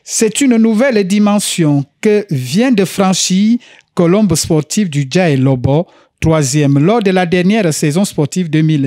C'est une nouvelle dimension que vient de franchir Colombe Sportif du Dja Lobo, troisième lors de la dernière saison sportive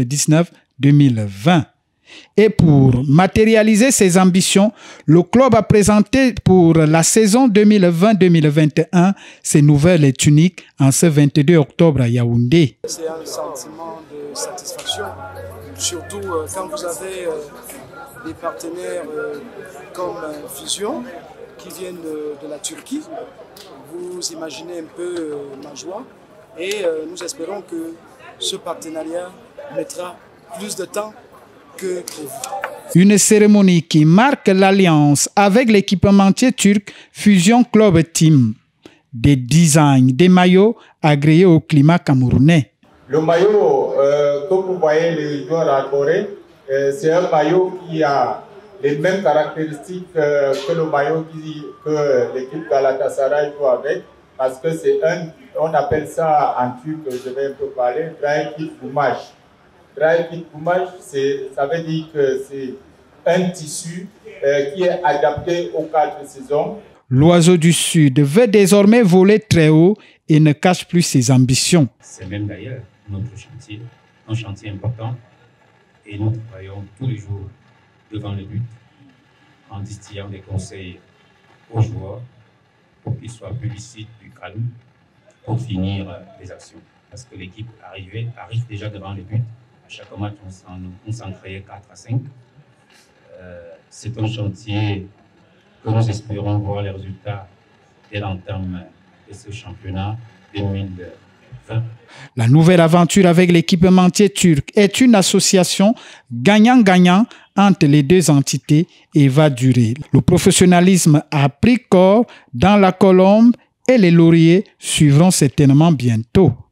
2019-2020. Et pour matérialiser ses ambitions, le club a présenté pour la saison 2020-2021 ses nouvelles tuniques en ce 22 octobre à Yaoundé. C'est un sentiment de satisfaction, surtout quand vous avez des partenaires comme Fusion qui viennent de la Turquie. Vous imaginez un peu ma joie et nous espérons que ce partenariat mettra plus de temps que prévu. Une cérémonie qui marque l'alliance avec l'équipementier turc Fusion Club Team. Des designs des maillots agréés au climat camerounais. Le maillot, comme vous voyez les joueurs arborés, c'est un maillot qui a les mêmes caractéristiques que le maillot que l'équipe Galatasaray joue avec, parce que c'est on appelle ça en turc, je vais un peu parler, dry kit goumage. Dry kit goumage, ça veut dire que c'est un tissu qui est adapté aux 4 saisons. L'oiseau du Sud veut désormais voler très haut et ne cache plus ses ambitions. C'est même d'ailleurs notre chantier, un chantier important, et nous travaillons tous les jours devant le but en distillant des conseils aux joueurs pour qu'ils soient plus lucides, plus calmes, pour finir les actions. Parce que l'équipe arrive déjà devant le but. À chaque match, on s'en crée 4 à 5. C'est un chantier que nous espérons voir les résultats dès l'entame de ce championnat 2020. La nouvelle aventure avec l'équipementier turc est une association gagnant-gagnant entre les deux entités et va durer. Le professionnalisme a pris corps dans la Colombe et les lauriers suivront certainement bientôt.